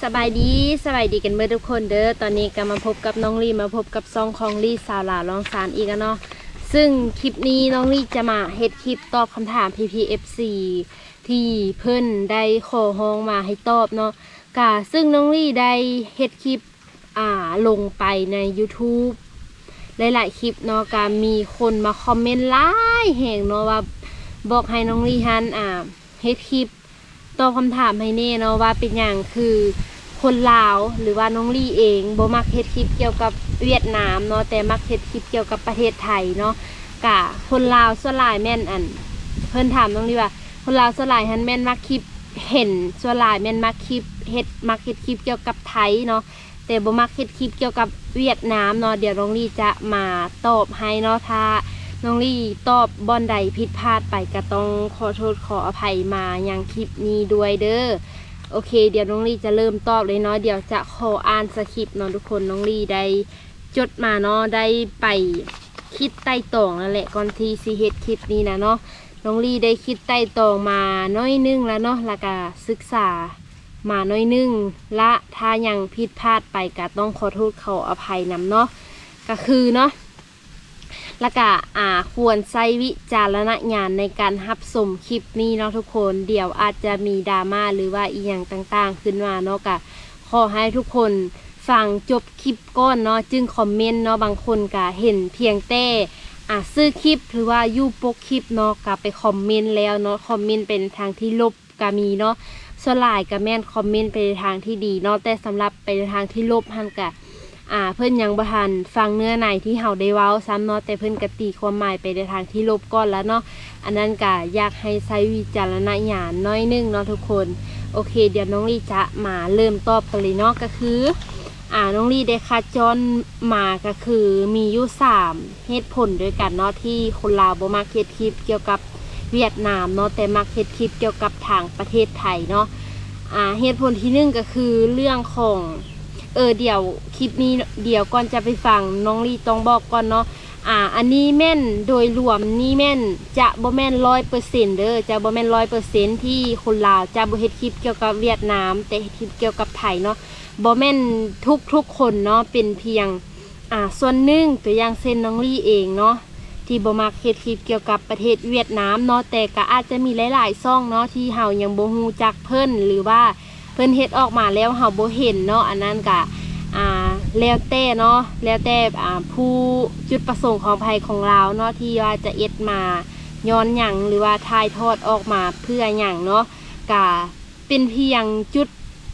สบายดีกันเมื่อทุกคนเด้อตอนนี้ก็มาพบกับน้องลี่มาพบกับซองของลี่สาวหลาลองสารอีกแล้วเนาะซึ่งคลิปนี้น้องลี่จะมาเฮ็ดคลิปตอบคำถาม PPFC ที่เพิ่นได้ขอฮ้องมาให้ตอบเนาะซึ่งน้องลี่ได้เฮ็ดคลิปลงไปใน YouTube หลายๆคลิปเนาะมีคนมาคอมเมนต์หลายแห่งเนาะว่าบอกให้น้องลี่ฮันเฮ็ดคลิปตอบคำถามให้แน่เนาะว่าเป็นอย่างคือคนลาวหรือว่าน้องลี่เองบ่มักเฮ็ดคลิปเกี่ยวกับเวียดนามเนาะแต่มักเฮ็ดคลิปเกี่ยวกับประเทศไทยเนาะคนลาวส่วนหลายแม่นเพิ่นถามน้องลี่ว่าคนลาวส่วนหลายหันแม่นมักคลิปเห็นส่วนหลายแม่นมักคลิปมักเฮ็ดคลิปเกี่ยวกับไทยเนาะแต่บ่มักเฮ็ดคลิปเกี่ยวกับเวียดนามเนาะเดี๋ยวน้องลี่จะมาตอบให้เนาะถ้าน้องลี่ตอบบอนใดผิดพลาดไปก็ต้องขอโทษขออภัยมาอย่างคลิปนี้ด้วยเด้อโอเคเดี๋ยวน้องลี่จะเริ่มตอบเลยเนาะเดี๋ยวจะขออ่านสคริปต์เนาะทุกคนน้องลี่ได้จดมาเนาะได้ไปคิดไต่ตองนั่นแหละก่อนที่สิเฮ็ดคลิปนี้นะเนาะน้องลี่ได้คิดไต่ตองมาน้อยนึงแล้วเนาะแล้วก็ศึกษามาน้อยนึงละถ้ายังผิดพลาดไปก็ต้องขอโทษขออภัยนำเนาะก็คือเนาะแล้วก็ควรใช้วิจารณญาณในการรับชมคลิปนี้เนาะทุกคนเดี๋ยวอาจจะมีดราม่าหรือว่าอีหยังต่างๆขึ้นมาเนาะก็ขอให้ทุกคนฟังจบคลิปก่อนเนาะจึงคอมเมนต์เนาะบางคนก็เห็นเพียงแต่ซื้อคลิปหรือว่าอยู่ปกคลิปเนาะก็ไปคอมเมนต์แล้วเนาะคอมเมนต์เป็นทางที่ลบก็มีเนาะส่วนหลายก็แม่นคอมเมนต์ไปในทางที่ดีเนาะแต่สำหรับไปในทางที่ลบหันก็เพิ่นยังบ่ทันฟังเนื้อในที่เฮาได้เว้าซ้ำเนาะแต่เพิ่นก็ตีความหมายไปในทางที่ลบก่อนแล้วเนาะอันนั้นก็อยากให้ใช้วิจารณญาณน้อยนึงเนาะทุกคนโอเคเดี๋ยวน้องลี่จะมาเริ่มตอบกันเลยเนาะก็คือน้องลี่ได้คัดย้อนมาก็คือมีอยู่3เหตุผลด้วยกันเนาะที่คนลาวบ่มักเฮ็ดคลิปเกี่ยวกับเวียดนามเนาะแต่มักเฮ็ดคลิปเกี่ยวกับทางประเทศไทยเนาะเหตุผลที่1ก็คือเรื่องของเดี๋ยวคลิปนี้เดี๋ยวก่อนจะไปฟังน้องลี่ต้องบอกก่อนเนาะอันนี้แม่นโดยรวมนี่แม่นจะบ่แม่น100%เด้อจะบ่แม่น100%ที่คนลาวจะบ่เฮ็ดคลิปเกี่ยวกับเวียดนามแต่เฮ็ดคลิปเกี่ยวกับไทยเนาะบ่แม่นทุกคนเนาะเป็นเพียงส่วนหนึ่งตัวอย่างเช่นน้องลี่เองเนาะที่บ่มักเฮ็ดคลิปเกี่ยวกับประเทศเวียดนามเนาะแต่ก็อาจจะมีหลายๆช่องเนาะที่เฮายังบ่ฮู้จักเพิ่นหรือว่าเพิ่นเฮ็ดออกมาแล้วเฮาบ่เห็นเนาะอันนั้นก็แล้วแต่เนาะแล้วแต่ผู้จุดประสงค์ของภัยของเราเนาะที่ว่าจะเอ็ดมาย้อนหยังหรือว่าถ่ายทอดออกมาเพื่อหยังเนาะก็เป็นเพียงจุด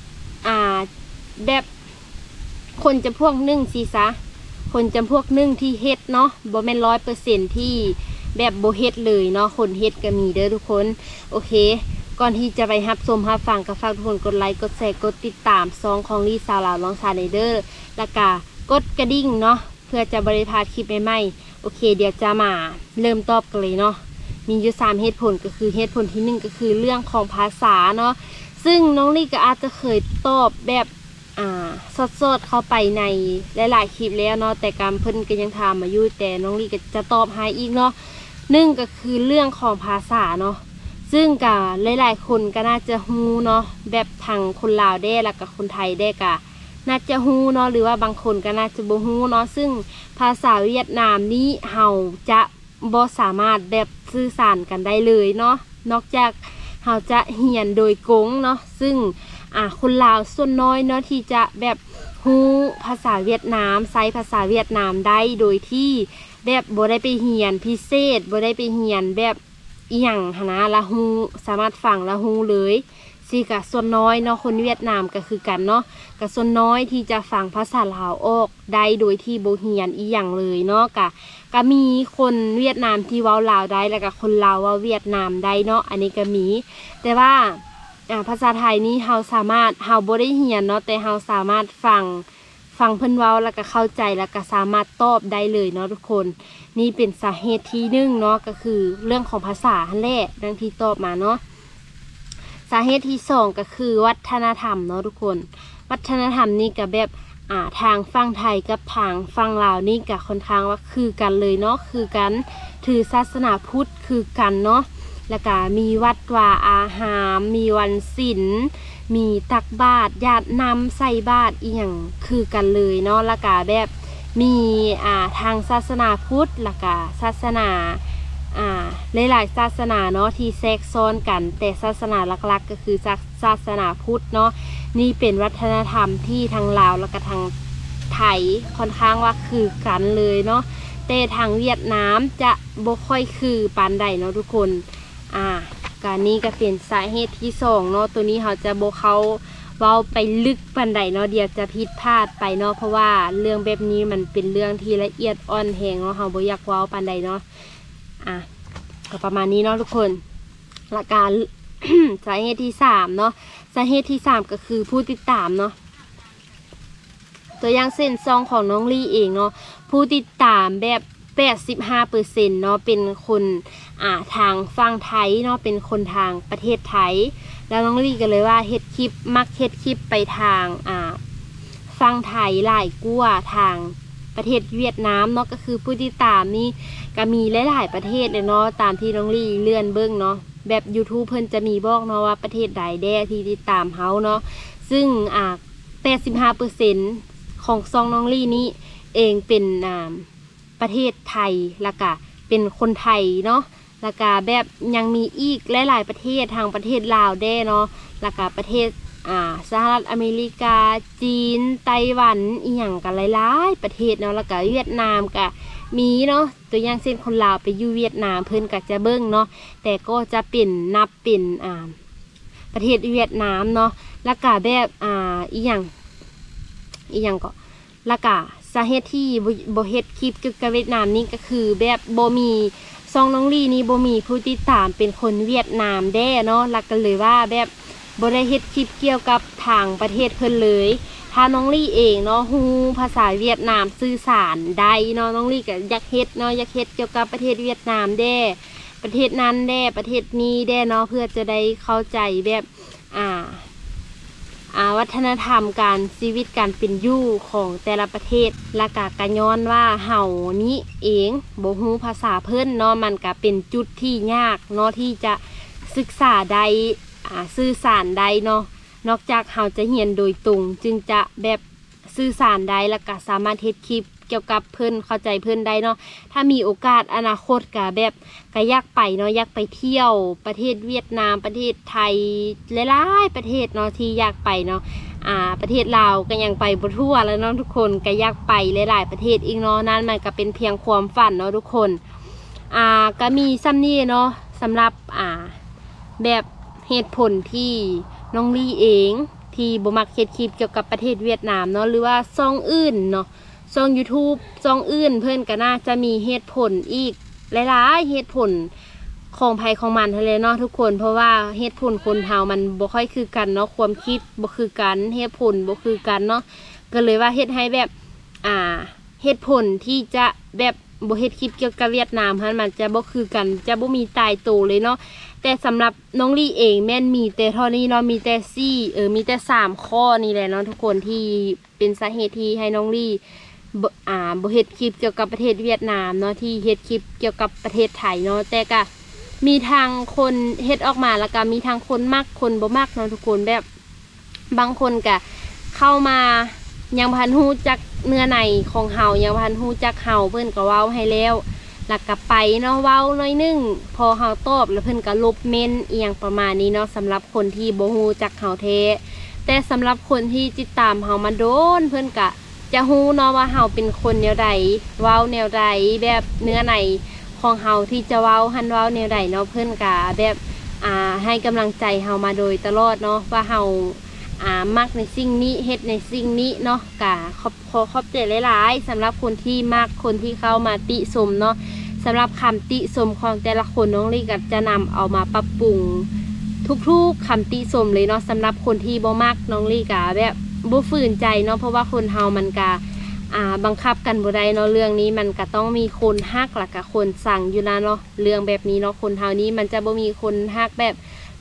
แบบคนจำพวก1สิซะคนจำพวก1ที่เฮ็ดเนาะบ่แม่น100%ที่แบบบ่เฮ็ดเลยเนาะคนเฮ็ดก็มีเด้อทุกคนโอเคก่อนที่จะไปรับชมรับฟังก็ฝากทุกคนกดไลค์กดแชร์กดติดตามซองของลี่สาวลาวลองซาเด้อแล้วก็กดกระดิ่งเนาะเพื่อจะบ่ได้พลาดคลิปใหม่ๆโอเคเดี๋ยวจะมาเริ่มตอบกันเลยเนาะมีอยู่3เหตุผลก็คือเหตุผลที่1ก็คือเรื่องของภาษาเนาะซึ่งน้องลี่ก็อาจจะเคยตอบแบบสดๆเข้าไปในหลายๆคลิปแล้วเนาะแต่การเพิ่นก็ยังถามมาอยู่แต่น้องลี่ก็จะตอบให้อีกเนาะ1ก็คือเรื่องของภาษาเนาะซึ่งกับหลายๆคนก็น่าจะฮู้เนาะแบบทางคนลาวได้แล้วกับคนไทยได้ก็น่าจะฮู้เนาะหรือว่าบางคนก็น่าจะบ่ฮู้เนาะซึ่งภาษาเวียดนามนี้เฮาจะบ่สามารถแบบสื่อสารกันได้เลยเนาะนอกจากเฮาจะเรียนโดยกงเนาะซึ่งคนลาวส่วนน้อยเนาะที่จะแบบฮู้ภาษาเวียดนามใช้ภาษาเวียดนามได้โดยที่แบบบ่ได้ไปเรียนพิเศษบ่ได้ไปเรียนแบบอีหยังนะละฮูสามารถฟังละฮูเลยสิกะส่วนน้อยเนาะคนเวียดนามก็คือกันเนาะกะส่วนน้อยที่จะฟังภาษาลาวออกได้โดยที่บ่เรียนอีหยังเลยเนาะก็มีคนเวียดนามที่เว้าลาวได้แล้วก็คนลาวเว้าเวียดนามได้เนาะอันนี้ก็มีแต่ว่าภาษาไทยนี้เฮาบ่ได้เรียนเนาะแต่เฮาสามารถฟังเพิ่นเว้าแล้วก็เข้าใจแล้วก็สามารถตอบได้เลยเนาะทุกคนนี่เป็นสาเหตุที่1เนาะก็คือเรื่องของภาษาหั่นแหละดังที่ตอบมาเนาะสาเหตุที่2ก็คือวัฒนธรรมเนาะทุกคนวัฒนธรรมนี่ก็แบบทางฝั่งไทยกับทางฝั่งลาวนี่ก็ค่อนข้างว่าคือกันเลยเนาะคือกันถือศาสนาพุทธคือกันเนาะแล้วก็มีวัดวาอาหารมีวันศีลมีตักบาตรญาตินำใส่บาตรอีหยังคือกันเลยเนาะแล้วก็แบบมีทางศาสนาพุทธแล้วก็ศาสนาหลายๆศาสนาเนาะที่แทรกซ้อนกันแต่ศาสนาหลักๆก็คือศาสนาพุทธเนาะนี่เป็นวัฒนธรรมที่ทางลาวแล้วก็ทางไทยค่อนข้างว่าคือกันเลยเนาะแต่ทางเวียดนามจะบ่ค่อยคือปานใดเนาะทุกคนการนี้ก็เป็นสาเหตุที่2เนาะตัวนี้เขาจะบ่เขาเว้าไปลึกปานใดเนาะเดี๋ยวจะผิดพลาดไปเนาะเพราะว่าเรื่องแบบนี้มันเป็นเรื่องที่ละเอียดอ่อนแฮงเนาะเขาบ่อยากเว้าปานใดเนาะก็ประมาณนี้เนาะทุกคนหลักการ สาเหตุที่3เนาะสาเหตุที่3ก็คือผู้ติดตามเนาะตัวอย่างเส้นซองของน้องลี่เองเนาะผู้ติดตามแบบ 85% เนาะเป็นคนทางฝั่งไทยเนาะเป็นคนทางประเทศไทยแล้วน้องลี่ก็เลยว่าเฮ็ดคลิปมักเฮ็ดคลิปไปทางฝั่งไทยหลายกว่าทางประเทศเวียดนามเนาะก็คือผู้ติดตามนี่ก็มีหลายๆประเทศเลยเนาะตามที่น้องลี่เลื่อนเบิ่งเนาะแบบ YouTube เพิ่นจะมีบอกเนาะว่าประเทศใดแด่ที่ติดตามเฮาเนาะซึ่ง85% ของซองน้องลี่นี้เองเป็นประเทศไทยแล้วก็เป็นคนไทยเนาะแล้วก็แบบยังมีอีกหลายๆประเทศทางประเทศลาวแด่เนาะแล้วก็ประเทศสหรัฐอเมริกาจีนไต้หวันอีหยังกันหลายๆประเทศเนาะแล้วก็เวียดนามก็มีเนาะตัวอย่างเช่นคนลาวไปอยู่เวียดนามเพิ่นก็จะเบิ่งเนาะแต่ก็จะเป็นนับเป็นประเทศเวียดนามเนาะแล้วก็แบบอีหยังก็แล้วก็สาเหตุที่บ่เฮ็ดคลิปเกี่ยวกับเวียดนามนี่ก็คือแบบบ่มีซองน้องลี่นี่บ่มีผู้ติดตามเป็นคนเวียดนามแด้เนาะแล้วก็เลยว่าแบบบ่ได้เฮ็ดคลิปเกี่ยวกับทางประเทศเพิ่นเลยถ้าน้องลี่เองเนาะฮู้ภาษาเวียดนามสื่อสารได้เนาะน้องลี่ก็อยากเฮ็ดเนาะอยากเฮ็ดเกี่ยวกับประเทศเวียดนามแด้ประเทศนั้นแด้ประเทศนี้แด้เนาะเพื่อจะได้เข้าใจแบบวัฒนธรรมการชีวิตการเป็นอยู่ของแต่ละประเทศและกะย้อนว่าเฮานี้เองบ่ฮู้ภาษาเพิ่นเนาะมันก็เป็นจุดที่ยากเนาะที่จะศึกษาได้สื่อสารได้เนาะนอกจากเฮาจะเรียนโดยตรงจึงจะแบบสื่อสารได้และก็สามารถเฮ็ดคลิปเกี่ยวกับเพิ่นเข้าใจเพิ่นได้เนาะถ้ามีโอกาสอนาคตก็แบบก็อยากไปเนาะอยากไปเที่ยวประเทศเวียดนามประเทศไทยหลายๆประเทศเนาะที่อยากไปเนาะประเทศลาวก็ยังไปบ่ทั่วแล้วเนาะทุกคนก็อยากไปหลายๆประเทศอีกเนาะนั่นมันก็เป็นเพียงความฝันเนาะทุกคนก็มีซ้ำนี่เนาะสำหรับแบบเหตุผลที่น้องลี่เองที่บ่มักเฮ็ดคลิปเกี่ยวกับประเทศเวียดนามเนาะหรือว่าช่องอื่นเนาะช่อง YouTube ช่องอื่นเพื่อนก็น่าจะมีเหตุผลอีกหลายๆเหตุผลของภัยของมันทะเลเนาะทุกคนเพราะว่าเหตุผลคนเฮามันบ่ค่อยคือกันเนาะความคิดบ่คือกันเหตุผลบ่คือกันเนาะก็เลยว่าเฮ็ดให้แบบเหตุผลที่จะแบบบ่เฮ็ดคลิปเกี่ยวกับเวียดนามมันจะบ่คือกันจะบ่มีตายตัวเลยเนาะแต่สำหรับน้องลี่เองแม่นมีแต่เท่านี้เนาะมีแต่มีแต่3ข้อนี่แหละเนาะทุกคนที่เป็นสาเหตุที่ให้น้องลี่บ่เฮ็ดคลิปเกี่ยวกับประเทศเวียดนามเนาะที่เฮ็ดคลิปเกี่ยวกับประเทศไทยเนาะแต่ก็มีทางคนเฮ็ดออกมาแล้วก็มีทางคนมักคนบ่มักเนาะทุกคนแบบบางคนก็เข้ามายังพันฮู้จักเนื้อในของเฮายังพันฮู้จักเฮาเพิ่นก็เว้าให้แล้วแล้วก็ไปเนาะเว้าน้อยนึงพอเฮาตอบแล้วเพิ่นก็ลบเมนอีหยังประมาณนี้เนาะสำหรับคนที่บ่ฮู้จักเฮาแท้แต่สำหรับคนที่ติดตามเฮามาโดนเพิ่นก็จะฮู้เนาะว่าเฮาเป็นคนแนวใดเว้าแนวใดแบบเนื้อในของเฮาที่จะเว้าหันเว้าแนวใดเนาะเพิ่นก็แบบให้กำลังใจเฮามาโดยตลอดเนาะว่าเฮามักในสิ่งนี้เฮ็ดในสิ่งนี้เนาะกะขอบใจหลายๆสำหรับคนที่มักคนที่เข้ามาติชมเนาะสำหรับคำติชมของแต่ละคนน้องลี่ก็จะนำเอามาปรับปรุงทุกๆคำติชมเลยเนาะสำหรับคนที่บ่มักน้องลี่ก็แบบบ่ฝืนใจเนาะเพราะว่าคนเฮามันก็บังคับกันบ่ได้เนาะเรื่องนี้มันก็ต้องมีคนฮักแล้วก็คนสั่งอยู่นะเนาะเรื่องแบบนี้เนาะคนเฮานี้มันจะบ่มีคนฮักแบบ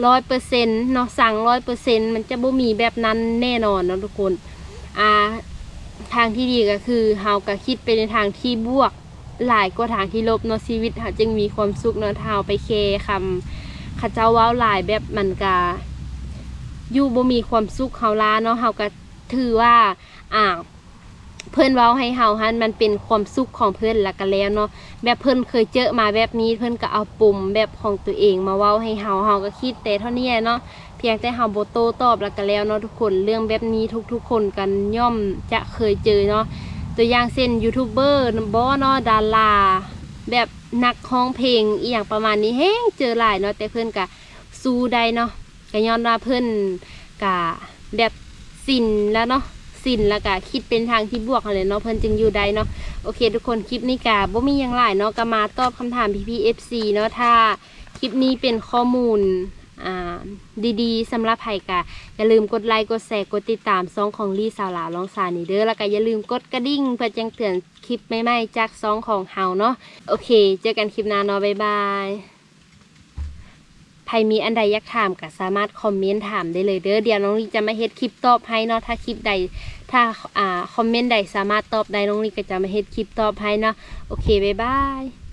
100%เนาะสั่ง100%มันจะบ่มีแบบนั้นแน่นอนเนาะทุกคนทางที่ดีก็คือเฮาก็คิดไปในทางที่บวกหลายกว่าทางที่ลบเนาะชีวิตเฮาจึงมีความสุขเนาะเฮาไปแคร์คเขาเจ้าเว้าหลายแบบมันก็อยู่บ่มีความสุขเฮาลาเนาะเฮาก็ถือว่าเพิ่นเว้าให้เฮาหันมันเป็นความสุขของเพิ่นแล้วก็แล้วเนาะแบบเพิ่นเคยเจอมาแบบนี้เพิ่นก็เอาปุ่มแบบของตัวเองมาเว้าให้เฮาก็คิดแต่เท่านี้เนาะเพียงแต่เฮาบ่โต้ตอบแล้วก็แล้วเนาะทุกคนเรื่องแบบนี้ทุกๆคนกันย่อมจะเคยเจอเนาะตัวอย่างเช่นยูทูบเบอร์บ่เนาะดาราแบบนักร้องเพลงอีหยังประมาณนี้แฮงเจอหลายเนาะแต่เพิ่นก็สู้ได้เนาะก็ย้อนว่าเพิ่นก็แบบสินแล้วเนาะสินแล้วก็คิดเป็นทางที่บวกอะไรเนาะเพิ่นจึงอยู่ได้เนาะโอเคทุกคนคลิปนี้ก็บ่มีหยังหลายเนาะก็มาตอบคำถามพี่ๆ FC เนาะถ้าคลิปนี้เป็นข้อมูลดีๆสำหรับไผ่กะอย่าลืมกดไลค์กดแชร์กดติดตามซองของลี่สาวหลาลองสารนี่เด้อแล้วก็อย่าลืมกดกระดิ่งเพื่อแจ้งเตือนคลิปใหม่ๆจากซองของเฮาเนาะโอเคเจอกันคลิปหน้าเนาะบ๊ายบายใครมีอันใดอยากถามก็สามารถคอมเมนต์ถามได้เลยเด้อเดี๋ยวน้องลีจะมาเฮ็ดคลิปตอบให้เนาะถ้าคลิปใดถ้าคอมเมนต์ใดสามารถตอบได้น้องลีก็จะมาเฮ็ดคลิปตอบให้เนาะโอเคบ๊ายบาย